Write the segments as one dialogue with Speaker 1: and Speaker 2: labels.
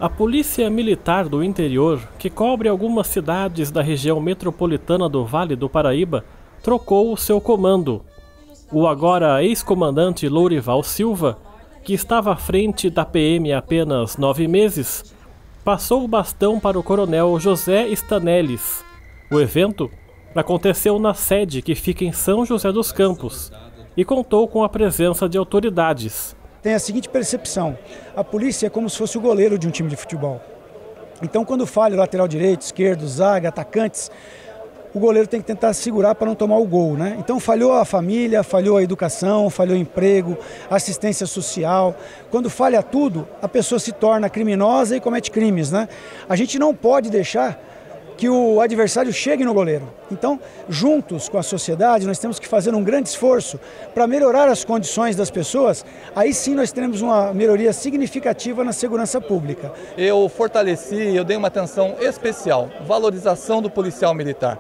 Speaker 1: A Polícia Militar do Interior, que cobre algumas cidades da região metropolitana do Vale do Paraíba, trocou o seu comando. O agora ex-comandante Lourival Silva, que estava à frente da PM há apenas 9 meses, passou o bastão para o coronel José Stanelles. O evento aconteceu na sede que fica em São José dos Campos e contou com a presença de autoridades.
Speaker 2: Tem a seguinte percepção: a polícia é como se fosse o goleiro de um time de futebol. Então, quando falha o lateral direito, esquerdo, zaga, atacantes, o goleiro tem que tentar segurar para não tomar o gol, né? Então falhou a família, falhou a educação, falhou o emprego, assistência social. Quando falha tudo, a pessoa se torna criminosa e comete crimes, né? A gente não pode deixar que o adversário chegue no goleiro. Então, juntos com a sociedade, nós temos que fazer um grande esforço para melhorar as condições das pessoas. Aí sim nós teremos uma melhoria significativa na segurança pública.
Speaker 3: Eu fortaleci, eu dei uma atenção especial, valorização do policial militar.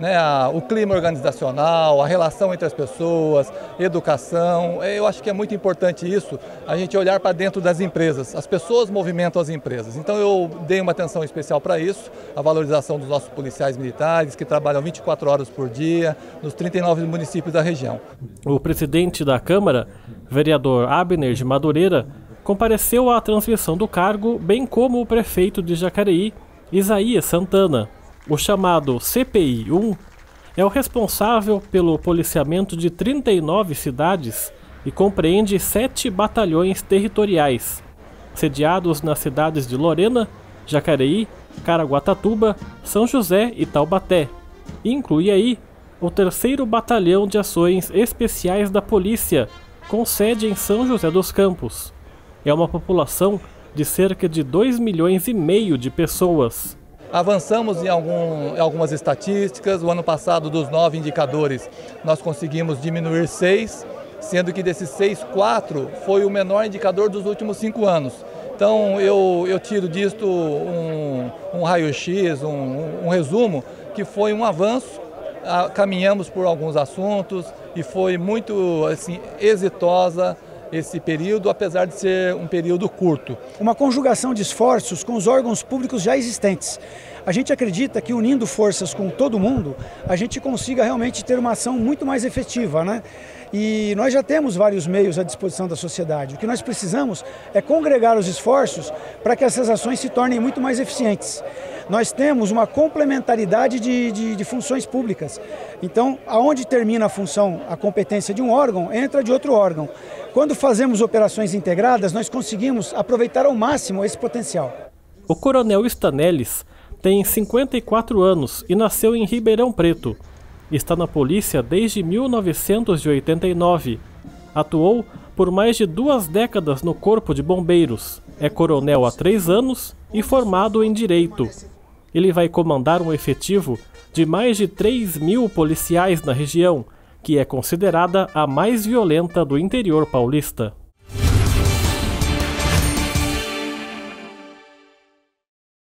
Speaker 3: O clima organizacional, a relação entre as pessoas, educação. Eu acho que é muito importante isso, a gente olhar para dentro das empresas. As pessoas movimentam as empresas. Então eu dei uma atenção especial para isso, a valorização dos nossos policiais militares, que trabalham 24 horas por dia, nos 39 municípios da região.
Speaker 1: O presidente da Câmara, vereador Abner de Madureira, compareceu à transmissão do cargo, bem como o prefeito de Jacareí, Isaías Santana. O chamado CPI-1 é o responsável pelo policiamento de 39 cidades e compreende 7 batalhões territoriais, sediados nas cidades de Lorena, Jacareí, Caraguatatuba, São José e Taubaté. E inclui aí o 3º Batalhão de Ações Especiais da Polícia, com sede em São José dos Campos. É uma população de cerca de 2,5 milhões de pessoas.
Speaker 3: Avançamos em algumas estatísticas. O ano passado, dos 9 indicadores, nós conseguimos diminuir 6, sendo que desses 6, 4 foi o menor indicador dos últimos 5 anos. Então eu tiro disto um raio-x, um resumo, que foi um avanço. Caminhamos por alguns assuntos e foi muito exitosa esse período, apesar de ser um período curto.
Speaker 2: Uma conjugação de esforços com os órgãos públicos já existentes. A gente acredita que unindo forças com todo mundo, a gente consiga realmente ter uma ação muito mais efetiva, né? E nós já temos vários meios à disposição da sociedade. O que nós precisamos é congregar os esforços para que essas ações se tornem muito mais eficientes. Nós temos uma complementaridade de funções públicas. Então, aonde termina a função, a competência de um órgão, entra de outro órgão. Quando fazemos operações integradas, nós conseguimos aproveitar ao máximo esse potencial.
Speaker 1: O coronel Stanelles tem 54 anos e nasceu em Ribeirão Preto. Está na polícia desde 1989. Atuou por mais de 2 décadas no Corpo de Bombeiros. É coronel há 3 anos e formado em Direito. Ele vai comandar um efetivo de mais de 3.000 policiais na região, que é considerada a mais violenta do interior paulista.